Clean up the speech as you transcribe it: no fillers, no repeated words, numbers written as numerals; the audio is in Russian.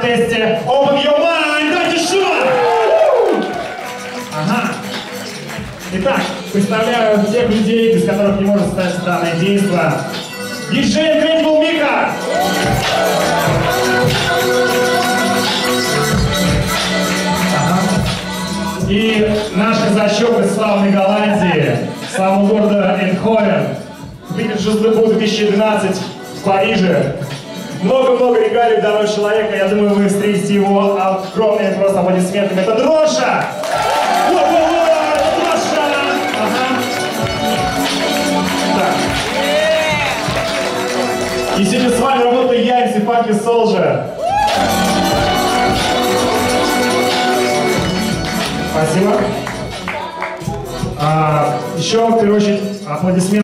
контесте Open Your Mind. Давайте шум! Ага. Итак, представляю тех людей, без которых не может состояться данное действо. Диджей Incredible Mika! И наш казачок из славной Голландии, славного города Эндховен, Виктор Жизлыбу 2012 в Париже. Много-много регалий данного человека. Я думаю, вы встретите его огромными просто аплодисментами. Это Дроша! Дроша! Ага. Так. И сегодня с вами работаю я, MC Funky Soldier. Спасибо. Еще, в первую очередь, аплодисменты.